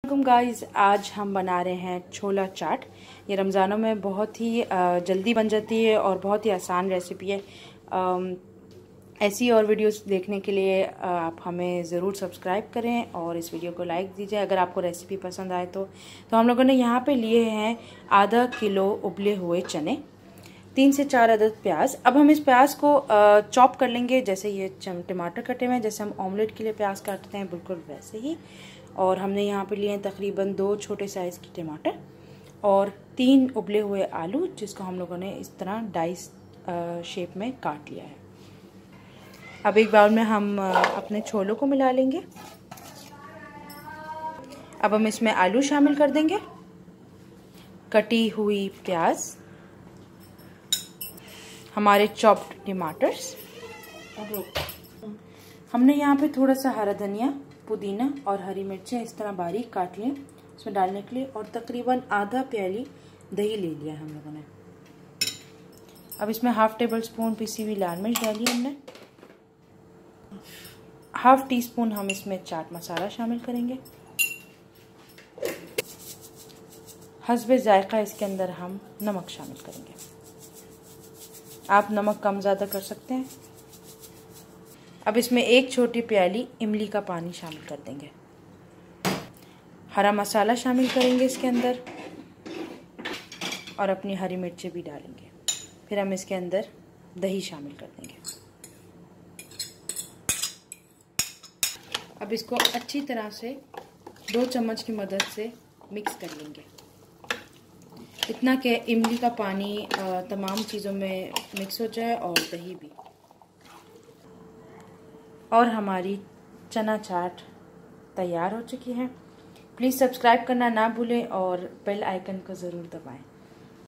Guys, आज हम बना रहे हैं छोला चाट। ये रमज़ानों में बहुत ही जल्दी बन जाती है और बहुत ही आसान रेसिपी है। ऐसी और वीडियोस देखने के लिए आप हमें ज़रूर सब्सक्राइब करें और इस वीडियो को लाइक दीजिए अगर आपको रेसिपी पसंद आए तो। हम लोगों ने यहाँ पे लिए हैं आधा किलो उबले हुए चने, 3 से 4 अदद प्याज। अब हम इस प्याज को चॉप कर लेंगे, जैसे ये टमाटर कटे हुए हैं, जैसे हम ऑमलेट के लिए प्याज काटते हैं बिल्कुल वैसे ही। और हमने यहाँ पे लिए हैं तकरीबन 2 छोटे साइज़ के टमाटर और 3 उबले हुए आलू, जिसको हम लोगों ने इस तरह डाइस शेप में काट लिया है। अब एक बाउल में हम अपने छोलों को मिला लेंगे। अब हम इसमें आलू शामिल कर देंगे, कटी हुई प्याज, हमारे चॉप्ड टमाटर्स। हमने यहाँ पे थोड़ा सा हरा धनिया, पुदीना और हरी मिर्चें इस तरह बारीक काट लिए इसमें डालने के लिए, और तकरीबन आधा प्याली दही ले लिया हम लोगों ने। अब इसमें हाफ टेबल स्पून पिसी हुई लाल मिर्च डाली हमने। हाफ टी स्पून हम इसमें चाट मसाला शामिल करेंगे। हस्बे जायका इसके अंदर हम नमक शामिल करेंगे। आप नमक कम ज़्यादा कर सकते हैं। अब इसमें 1 छोटी प्याली इमली का पानी शामिल कर देंगे। हरा मसाला शामिल करेंगे इसके अंदर और अपनी हरी मिर्चें भी डालेंगे। फिर हम इसके अंदर दही शामिल कर देंगे। अब इसको अच्छी तरह से 2 चम्मच की मदद से मिक्स कर लेंगे, इतना कि इमली का पानी तमाम चीज़ों में मिक्स हो जाए और दही भी। और हमारी चना चाट तैयार हो चुकी है। प्लीज़ सब्सक्राइब करना ना भूलें और बेल आइकन को ज़रूर दबाएं।